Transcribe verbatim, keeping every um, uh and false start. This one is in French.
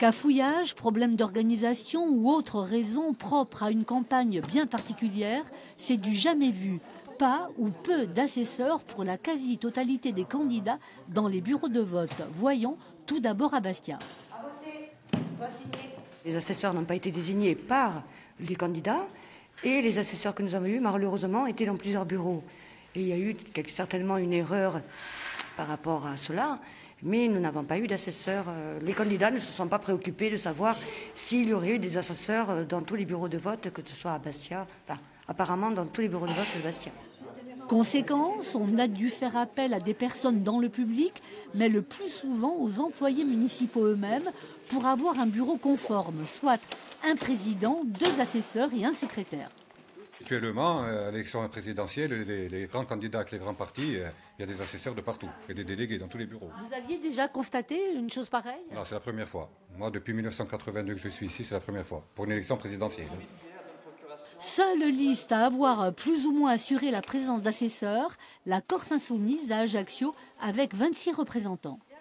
Cafouillage, problème d'organisation ou autres raisons propres à une campagne bien particulière, c'est du jamais vu. Pas ou peu d'assesseurs pour la quasi-totalité des candidats dans les bureaux de vote. Voyons tout d'abord à Bastia. Les assesseurs n'ont pas été désignés par les candidats et les assesseurs que nous avons eus, malheureusement, étaient dans plusieurs bureaux. Et il y a eu certainement une erreur par rapport à cela, mais nous n'avons pas eu d'assesseurs. Les candidats ne se sont pas préoccupés de savoir s'il y aurait eu des assesseurs dans tous les bureaux de vote, que ce soit à Bastia, enfin, apparemment dans tous les bureaux de vote de Bastia. Conséquence, on a dû faire appel à des personnes dans le public, mais le plus souvent aux employés municipaux eux-mêmes pour avoir un bureau conforme, soit un président, deux assesseurs et un secrétaire. Actuellement, à l'élection présidentielle, les, les grands candidats avec les grands partis, il y a des assesseurs de partout et des délégués dans tous les bureaux. Vous aviez déjà constaté une chose pareille? Non, c'est la première fois. Moi, depuis mille neuf cent quatre-vingt-deux que je suis ici, c'est la première fois, pour une élection présidentielle. Seule liste à avoir plus ou moins assuré la présence d'assesseurs, la Corse Insoumise à Ajaccio avec vingt-six représentants.